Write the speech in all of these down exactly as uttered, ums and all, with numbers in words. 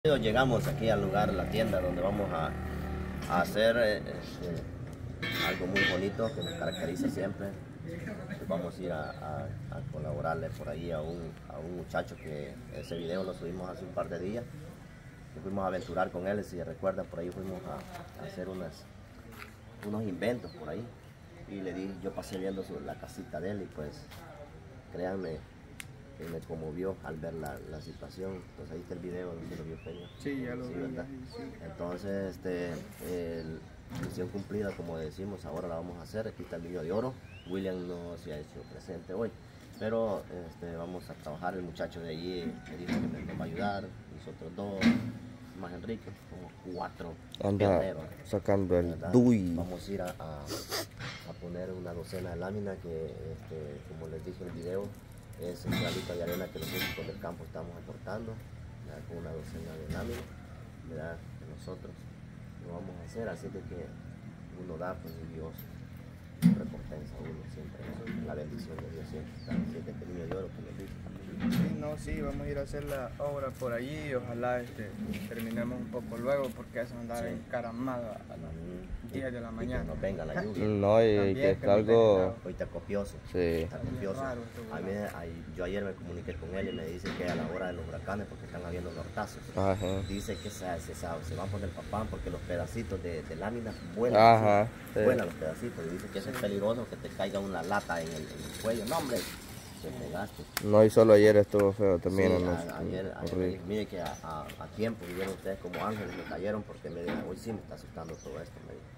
Llegamos aquí al lugar, la tienda donde vamos a, a hacer eh, este, algo muy bonito que nos caracteriza siempre. Vamos a ir a, a, a colaborarle por ahí a un, a un muchacho que ese video lo subimos hace un par de días. Que fuimos a aventurar con él, si recuerdan, por ahí fuimos a, a hacer unas, unos inventos por ahí. Y le di, yo pasé viendo su, la casita de él y pues créanme, que me conmovió al ver la, la situación. Entonces ahí está el video donde lo vio Peña. Sí, ya lo sí, vi. ¿verdad? Sí. Entonces, este, el, misión cumplida, como decimos, ahora la vamos a hacer. Aquí está el niño de oro. William no se ha hecho presente hoy, pero este, vamos a trabajar. El muchacho de allí me dijo que me, me va a ayudar. Nosotros dos, más Enrique, como cuatro. Anda guerreros, sacando el ¿verdad? D U I. Vamos a ir a, a, a poner una docena de láminas que, este, como les dije en el video, es el granito de arena que los músicos del campo estamos aportando, ¿verdad? Con una docena de láminas, ¿verdad? Que nosotros lo vamos a hacer, así de que uno da, pues y Dios recompensa a uno siempre, ¿no? La bendición de Dios siempre está, así de que el niño de oro que nos dice también. Sí, no, sí, vamos a ir a hacer la obra por allí y ojalá este, terminemos un poco luego porque eso andar Sí. encaramado a las diez de la Y que mañana. nos venga la lluvia. No, y También que que está no algo... tenga- Hoy está copioso. Sí. Está copioso. Raro esto, A mí, ay- yo ayer me comuniqué con él y me dice que a la hora de los huracanes, porque están habiendo nortazos, Ajá. dice que se, se, se van por el papán porque los pedacitos de, de lámina vuelan. Ajá. así, Sí. Vuelan los pedacitos. Y dice que eso es peligroso, que te caiga una lata en el, en el cuello. No, hombre, te pegaste. No, y solo ayer estuvo feo también. Sí, ¿no? a- ayer, ayer Horrible. mire que a, a, a tiempo vivieron ustedes como ángeles, me cayeron porque me dijeron, hoy sí me está asustando todo esto. Me dijo.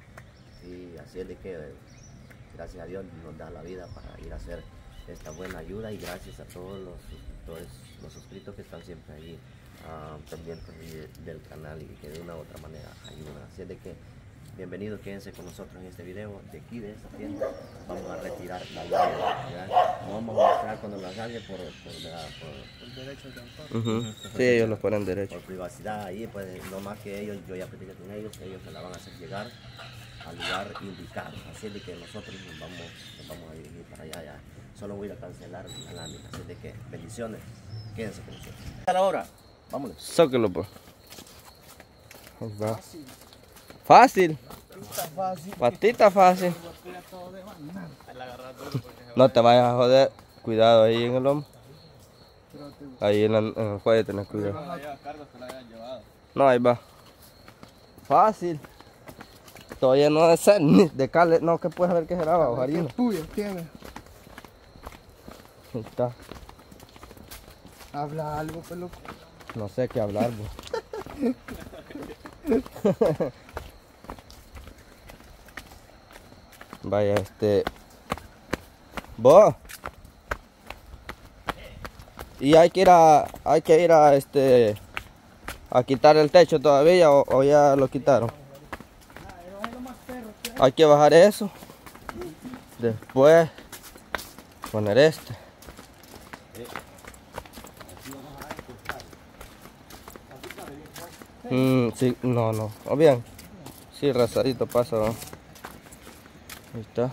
Y así es de que, eh, gracias a Dios, nos da la vida para ir a hacer esta buena ayuda y gracias a todos los suscriptores, los suscritos que están siempre ahí uh, pendientes de, del canal y que de una u otra manera ayudan. Así es de que, bienvenidos, quédense con nosotros en este video. De aquí, de esta tienda, vamos a retirar la lámina. No vamos a mostrar cuando la salga por, por, ¿verdad? por, Por derechos de autor. Ujú. Sí, ellos los ponen derecho. por privacidad ahí, pues no más que ellos, yo ya platiqué con ellos, ellos se la van a hacer llegar al lugar indicado. Así es de que nosotros nos vamos, nos vamos a dirigir para allá, ya. Solo voy a ir a cancelar la lámina. Así es de que, bendiciones, quédense con nosotros. Ahora, vámonos. Sáquelo, pues. Ahí va. Fácil. Fácil. Patita fácil. No te vayas a joder. Cuidado ahí en el lomo. Ahí en, la, en el cuello tenés cuidado. No, ahí va. Fácil. Todavía no de ser ni de carne. No, que puedes ver que será bajo harina. Puya, tiene. Ahí está. Habla algo, pelo. No sé qué hablar, vos. Vaya, este... ¿Vos? Y hay que ir a... Hay que ir a, este... A quitar el techo todavía o, o ya lo quitaron. Hay que bajar eso. Después... Poner este. Mm, sí, no, no. ¿O bien? Sí, rasadito pasa, ¿no? Ahí está.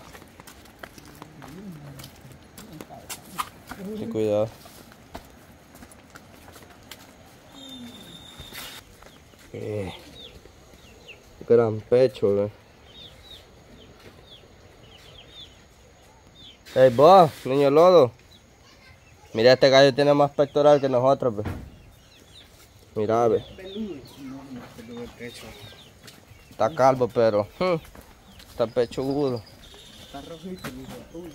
Sí, cuidado. Eh, gran pecho, ¿ve? Hey, vos, niño lodo. Mira, este gallo tiene más pectoral que nosotros, ve. Mira, ve. Está calvo, pero hmm, está pechugudo. Está rojito, uy.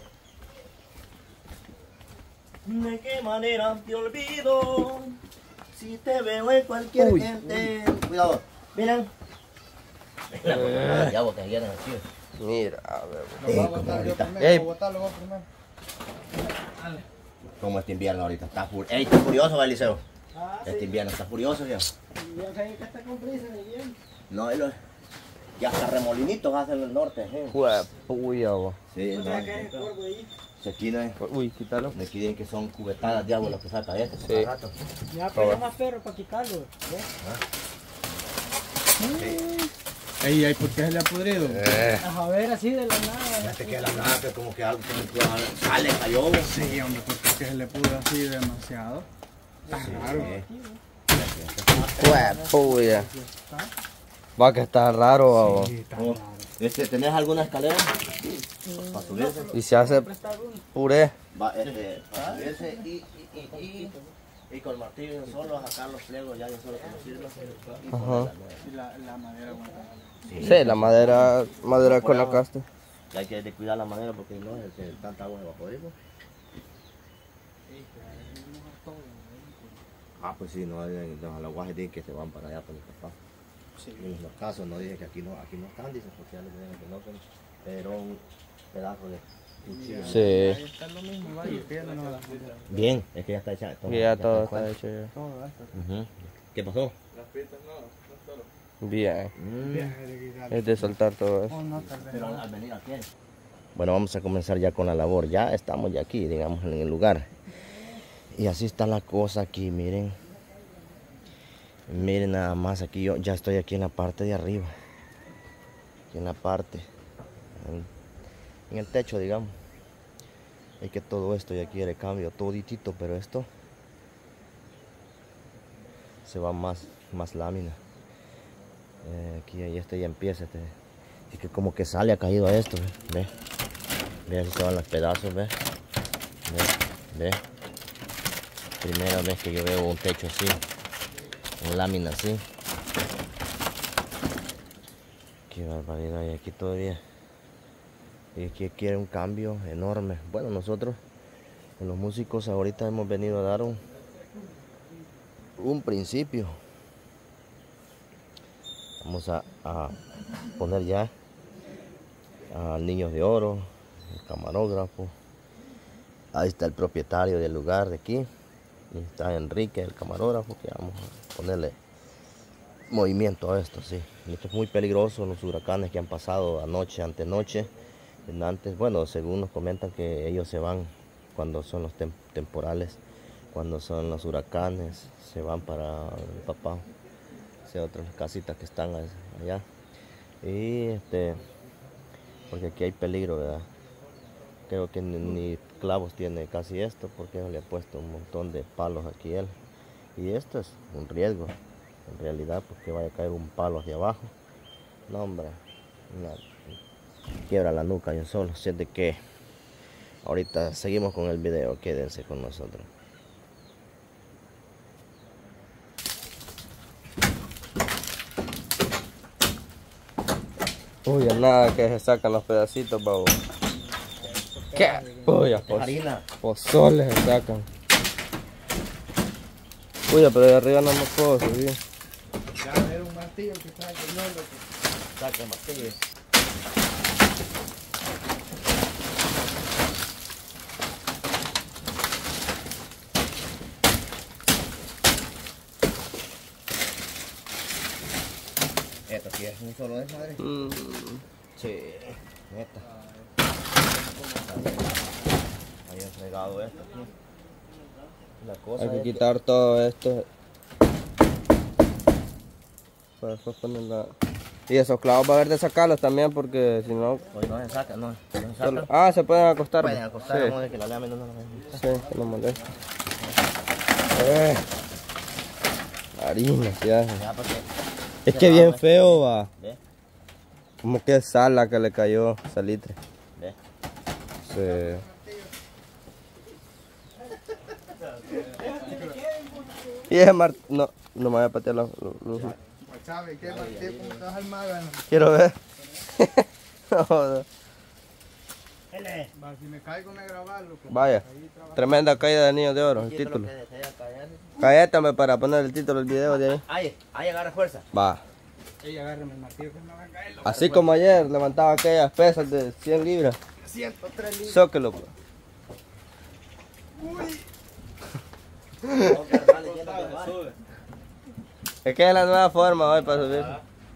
¿De qué manera te olvido? Si te veo en cualquier Uy, gente. Cuidado, miren. Eh. Ya vos te quieres así. Mira, a ver. Lo voy a botar yo primero, Ey. lo voy a botar, lo voy a primero. Como este invierno ahorita está furioso. Ey, está furioso, Eliseo. Ah, Este invierno está furioso, ya. ya sé que está con prisa, bien. No, él lo- ya hasta remolinitos hacen en el norte, eh. Jue puya, vos. Sí, no. que es el cuervo ahí. Si aquí no es. Uy, quítalo. Me quieren que son cubetadas de agua lo que saca este. Sí. Cada rato. Ya, pero es más perro para quitarlo. Ey, ay, ¿por qué se le ha podrido? Eh. A ver, así de la nada. Fíjate que la nada que como que algo como que sale, cayó. Sí, hombre, ¿por qué se le pudre así demasiado? Está raro. Sí. Puya. Va que está raro, babo. Sí, está Oh, raro. este, ¿tenés alguna escalera? Para subirse. Y se hace puré. Va, este, para subirse y, y, y, y, y con el martillo de un solo, sacar los pliegos ya de un solo como sirve. Y Ajá. ponerla nueva. Y la, la madera aguanta. Sí, la madera, madera con la casta. Y hay que de cuidar la madera porque no es que tanta agua se va a poder. Ah, pues sí, no, los aguajes dicen que se van para allá por el papá. Sí. En los casos no dije que aquí no, aquí no están, dicen porque ya les dijeron que no, pero, pero un pedazo de cuchillo. Sí. Ahí está lo mismo, vaya, que ya no nos da. Bien, es que ya está hecha. Y ya todo está está hecho ya. Todo esto. Ujú. ¿Qué pasó? Bien. Mm. Viaje de guisar. Es de soltar todo eso. Oh, no, tal vez Pero no. al venir aquí. Bueno, vamos a comenzar ya con la labor. Ya estamos ya aquí, digamos, en el lugar. Y así está la cosa aquí, miren. Miren nada más, aquí yo ya estoy aquí en la parte de arriba. Aquí en la parte. En, en el techo, digamos. Es que todo esto ya quiere cambio, toditito, pero esto se va más, más lámina. Eh, aquí y este ya empieza. Este, es que como que sale ha caído a esto, ve. Ve, ve así se van los pedazos, ve. Ve, ve. Primera vez que yo veo un techo así, una lámina así. Qué barbaridad, y aquí todavía. Y aquí quiere un cambio enorme. Bueno, nosotros, los músicos, ahorita hemos venido a dar un, un principio. Vamos a, a poner ya al Niños de Oro, el camarógrafo. Ahí está el propietario del lugar de aquí. Y está Enrique, el camarógrafo, que vamos a ponerle movimiento a esto, sí. Y esto es muy peligroso, los huracanes que han pasado anoche, antenoche. Antes, bueno, según nos comentan que ellos se van cuando son los tem temporales, cuando son los huracanes, se van para el papá, o sea, otras casitas que están allá. Y este, porque aquí hay peligro, ¿verdad? Creo que ni, ni clavos tiene casi esto, porque le ha puesto un montón de palos aquí él. Y esto es un riesgo, en realidad, porque vaya a caer un palo hacia abajo. No, hombre, una, quiebra la nuca yo solo. Así es de que ahorita seguimos con el video, quédense con nosotros. Uy, nada que se sacan los pedacitos, babo. ¿Qué? Uy, pos Harina. pozoles se sacan. Uy, pero de arriba no me puedo subir. Ya a ver un martillo que está aquí, no, loco. Saca el martillo. Esto sí es un solo de madre. Mm, Sí, neta. Ahí he fregado esto aquí. La cosa hay que es que- quitar todo esto. Para después ponerla. Y esos clavos va a haber de sacarlos también porque si no... Pues no se saca, no, no se solo- saca. Ah, se pueden acostar. Pueden acostar, Sí, vamos a ver que la lámina no nos molesta. sí, que no molesta. Eh. Harina, ya. Ya, porque Es se que va, bien pues. feo va. Ve, Como que es sal la que le cayó, salitre. ve. Sí. Y ese mar... No, no me voy a patear los... los- los- ¿Sabe qué martillo? ¿Cómo te vas al magano? Quiero ver. No, joda. Va, si me caigo me grabas, loco. Vaya, Ahí trabaja. tremenda caída de Niños de Oro, el Quito lo título. que desea caer. Cállate para poner el título del video de ahí. Ahí, ahí agarra fuerza. Va. Ey, agárrame el martillo que me va a caer, loco. Así como ayer levantaba aquellas pesas de cien libras. ciento tres libras. Zóquelo. Pues. No, carnal, lleno de mar. Es que es la nueva forma hoy para subir.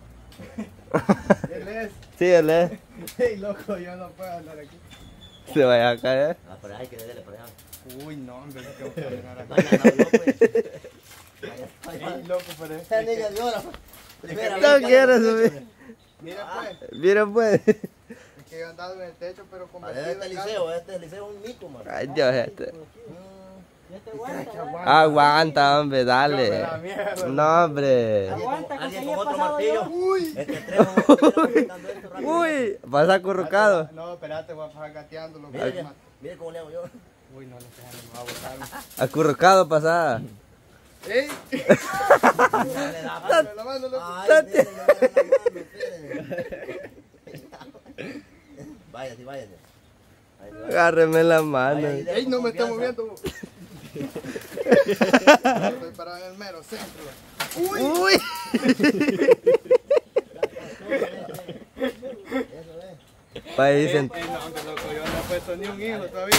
Él es. Sí, él es. Ey, loco, yo no puedo andar aquí. Se vaya a caer. Ah, por ahí, que déle por allá. Uy, no, hombre, que voy a caminar No, aquí. no, no, no, pues. Ey, loco, pero es Esa niña de oro. Primera vez No que quiero ando en el subir. techo. Mira, pues, Mira pues. es que yo he andado en el techo, pero Ah, convertido Este en liceo, este liceo es un mico, man. Ay, Dios, este. Mm, Aguanta, hombre, dale. No, hombre. Alguien con otro martillo. Uy. Este tres vamos a Uy, pasa acurrucado. No, espérate, voy a pasar gateándolo. Mire, mire cómo le hago yo. Uy, no, no se me va a botar. Acurrucado pasada. ¡Ey! Dale, la mano. La mano, loco. Ay, espérenme, la mano, espérenme. Váyase, váyase. Ahí se va. Agárreme la mano. Ay, ¡Ey, no me está confianza. moviendo! Estoy parado en el mero centro. ¡Uy! Uy. Eso es. Pa' ahí dicen. Ey, no, aunque loco, yo no he puesto ni un hijo todavía.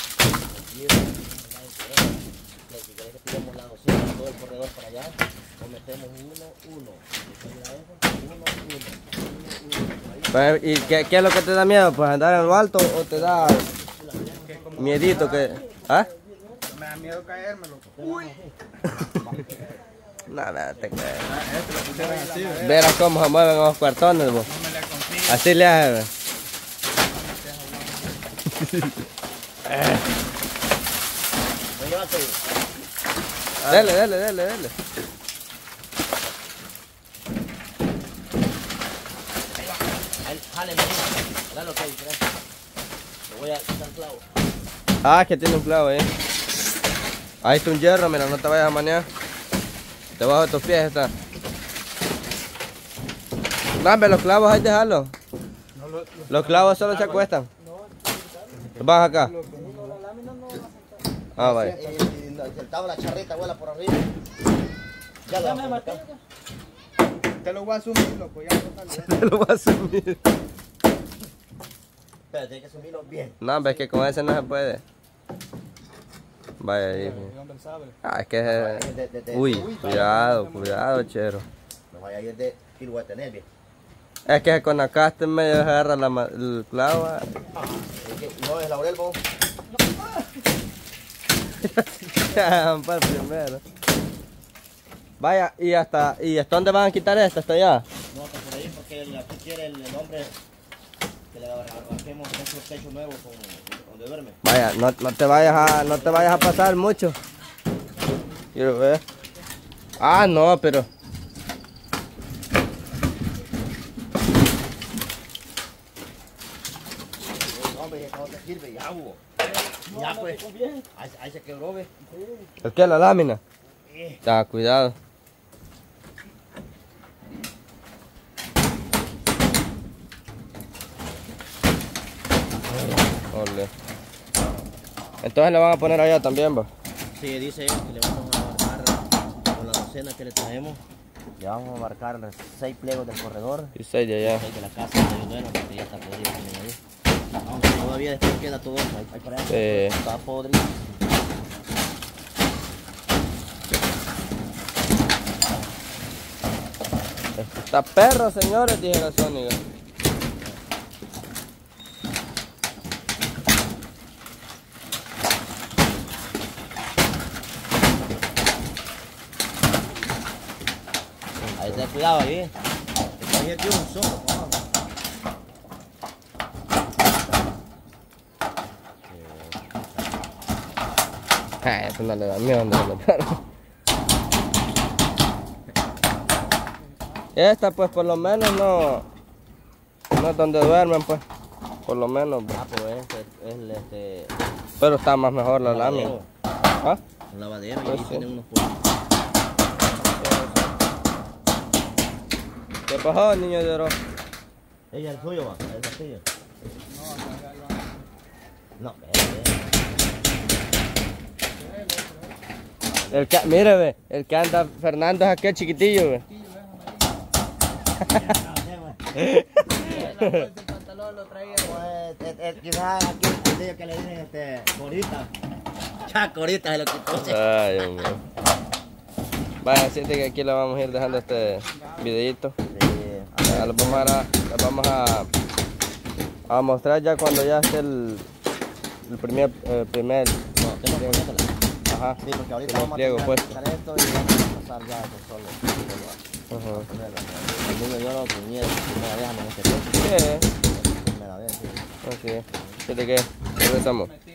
Si querés que tiremos la docena, todo el corredor para allá, nos metemos uno, uno. Uno, uno, uno. Pues, ¿y qué, qué es lo que te da miedo? Pues andar en lo alto o te da miedito que. ¿Ah? Me da miedo caerme, loco. ¡Uy! Nada, te crees. Este lo pusieron así, ¿verdad? Verás cómo se mueven los cuartones, vos. No me la confío. Así le haces. Llévate. Dele, dele, dele, dele. Ahí, jale, menino. Dale lo que hay, ¿crees? Te voy a quitar el clavo. Ah, que tiene un clavo ahí. Ahí está un hierro, mira, no te vayas a manear. Debajo de tus pies está. Dame los clavos, ahí déjalo. Los clavos solo se acuestan. Los bajas acá. Ah, vaya. Eh, El tabo, la charrita vuela por arriba. Ya lo vamos a meter. Te lo voy a asumir, loco. Ya no sale. Te lo voy a asumir. Espera, tienes que sumirlo bien. No, ves que con ese no se puede. Vaya ahí. El hombre sabe. Ah, es que... De- de- de- Uy, cuidado, cuidado, chero. No vaya a ir de y lo voy a tener bien. Es que con acá este en medio agarra la, ma- el clavo. Es que no es laurel, vos. Para el primero. Vaya, y hasta, ¿y hasta dónde van a quitar esta? ¿Hasta allá? No, hasta por ahí porque el- aquí quiere el, el hombre que le bajemos nuestro techo nuevo con, donde duerme. Vaya, no, no te vayas a, no te vayas a pasar mucho. Quiero ver. Ah, no, pero. No, hombre, eso no te sirve, ya hubo. Ya pues, ahí, ahí se quebró, ve. ¿El qué? La lámina. Eh. Ya, cuidado. Ole. Entonces le van a poner allá también, va. Sí, dice él que le vamos a marcar con la docena que le traemos. Le vamos a marcar seis pliegos del corredor. Y seis de allá. seis de la casa de ellos duermen porque ya está podrido también ahí. Aunque todavía después queda todo eso. Ahí, ahí para allá. Sí. Está podrido. Está perro, señores, dijera Sónica. Ahí ten cuidado ahí. Está ahí aquí un solo. Ay, eso no le da miedo andar los perros. Esta pues por lo menos no, no es donde duermen pues, por lo menos. Pues. Ah, pero este es el este. Pero está más mejor la lámina. lavadero. ¿Ah? Un lavadero y Pues ahí sí. tienen unos puestos. ¿Qué pasó, niño de oro? Ella es el suyo, va, el castillo. No, ve, ve. El que, mire, ve, el que anda Fernando es aquel chiquitillo, ve. El pantalón lo traía. Pues, eh, eh, quizás aquí el castillo que le dicen este, Corita. Ya, Corita se lo quitó. Ay, hombre. Vaya, siente que aquí le vamos a ir dejando este videito. Sí, Ya, los vamos a, los vamos a, a mostrar ya cuando ya esté el, el primer, eh, primer, no, tengo que ponértela. ajá, Sí, porque ahorita primer vamos a pliego terminar de puesto. quitar esto y vamos a pasar ya con solo. Ajá. El niño lloró con miedo, primera vez en este tiempo. Sí, Primera vez, sí. así es. Siente que regresamos.